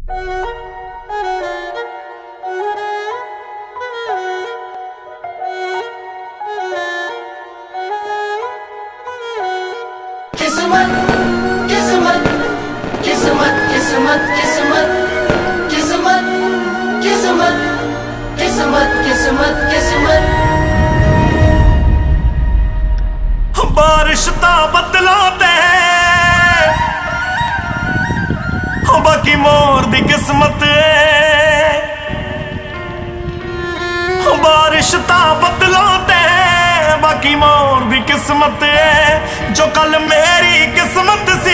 किस्मत किस्मत किस्मत किस्मत किस्मत किस्मत किस्मत किस्मत किस्मत किस्मत बारिश ता बदलों ते बाकी मोर दी किस्मत बारिश ता बदलों ते बाकी मोर दी किस्मत जो कल मेरी किस्मत सी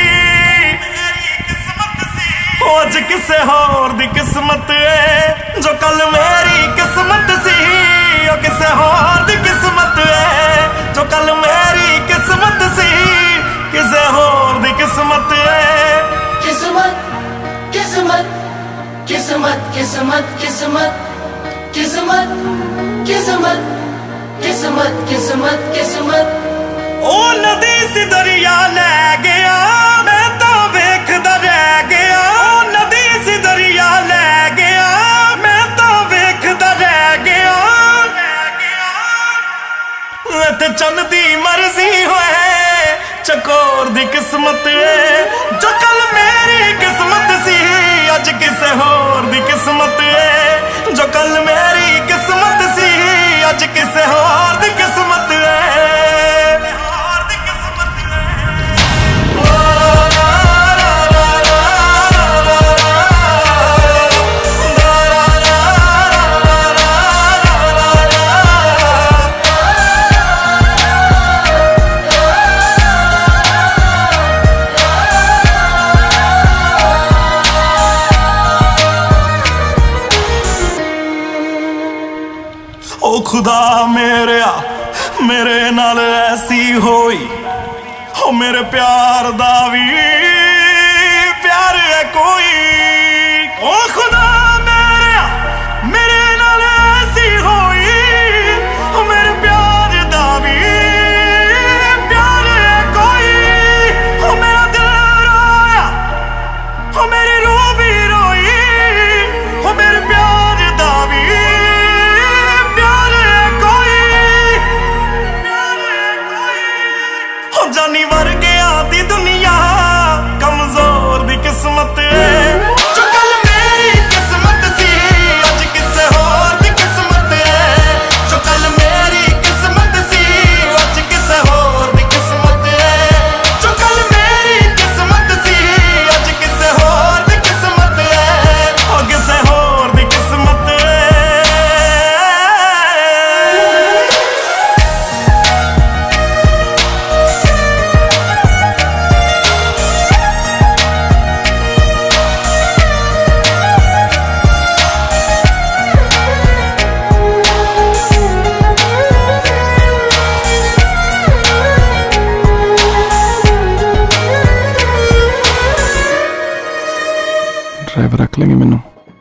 अज किसे होर दी किस्मत जो कल मेरी किस्मत सी किसे होर दी किस्मत जो कल मेरी किस्मत सी किसे होर दी किस्मत किस्मत किस्मत किस्मत किस्मत किस्मत किस्मत किस्मत किस्मत किस्मत किस्मत ओ नदी सी दरिया ले गया मैं तो वेखदा रह गया नदी सी दरिया ले गया मैं तो वेखदा रह गया ते चंद दी मर्जी होए चकोर दी किस्मत जो कल मेरी किस्मत सी अज किसे होर दी किस्मत जो कल मेरी किस्मत सी अज किसे होर दी किस्मत ओ खुदा मेरे नाल ऐसी होई ओ मेरे प्यार दा भी प्यार है कोई ओ खुदा मेरे नाल ऐसी होई ओ मेरे प्यार दा भी प्यार है कोई ओ मेरा दिल रोया ओ मेरी रूह भी रोई ओ मेरे प्यार दा भी जानी वर्गिया दी दुनिया कमजोर दी किस्मत जो कल मेरी किस्मत सी अज किसे होर दी किस्मत जो कल मेरी किस्मत सी अज किसे होर दी किस्मत जो कल मेरी किस्मत सी अज किसे होर दी किस्मत ओ किसे होर दी किस्मत ड्राइवर रख लेंगे मैनू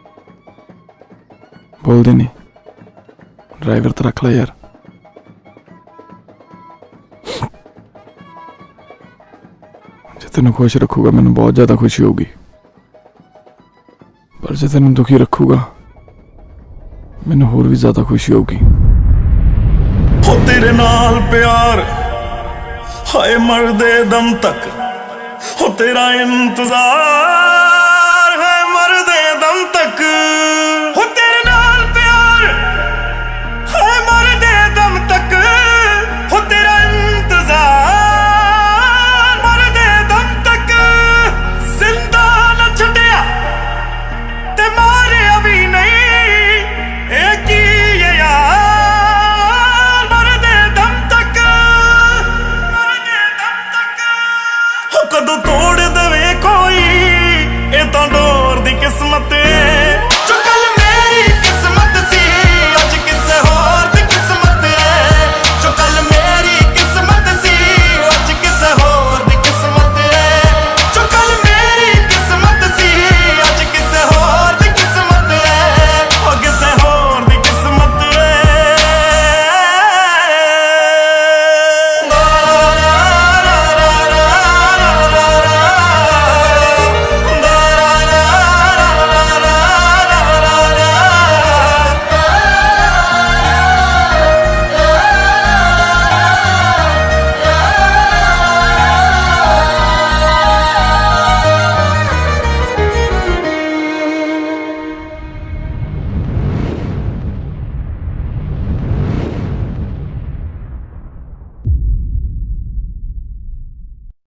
बोलते नहीं ड्राइवर तो रख ला यार जे तेन खुश रखूगा मैनू बहुत ज्यादा खुशी होगी पर जे तेन दुखी रखूगा मैनू होर भी ज्यादा खुशी होगी हो तेरे नाल प्यार हाय मरदे दम तक हो तेरा इंतजार